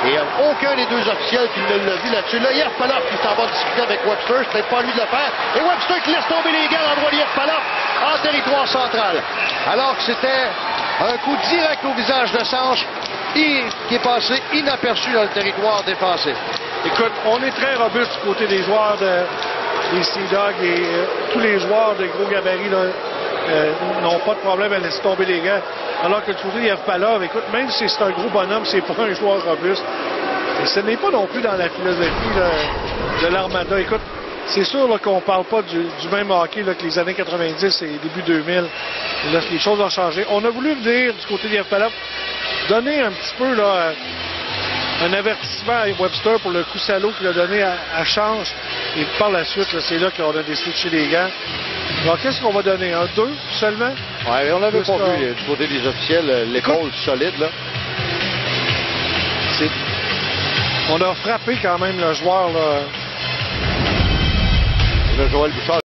Et aucun des deux officiels qui ne l'a vu là-dessus. Là, Yerpalov qui s'en va discuter avec Webster. C'est peut-être pas à lui de le faire. Et Webster qui laisse tomber les gants à l'endroit de Yerpalov en territoire central. Alors que c'était un coup direct au visage de Sanche qui est passé inaperçu dans le territoire défensif. Écoute, on est très robuste du côté des joueurs des Sea Dogs et tous les joueurs de gros gabarits n'ont pas de problème à laisser tomber les gants. Alors que du côté de Yerpalov, écoute, même si c'est un gros bonhomme, c'est pas un joueur robuste. Et ce n'est pas non plus dans la philosophie de l'Armada. Écoute, c'est sûr qu'on ne parle pas du même hockey là, que les années 90 et début 2000. Et là, les choses ont changé. On a voulu venir du côté de Yerpalov donner un petit peu là, un avertissement à Webster pour le coup salaud qu'il a donné à Change. Et par la suite, c'est là qu'on a décidé de toucher les gants. Alors, qu'est-ce qu'on va donner? Un 2 seulement? Ouais, on l'avait pas vu du côté des officiels, l'épaule solide, là. On a frappé quand même le joueur, là. Le Joël Bouchard.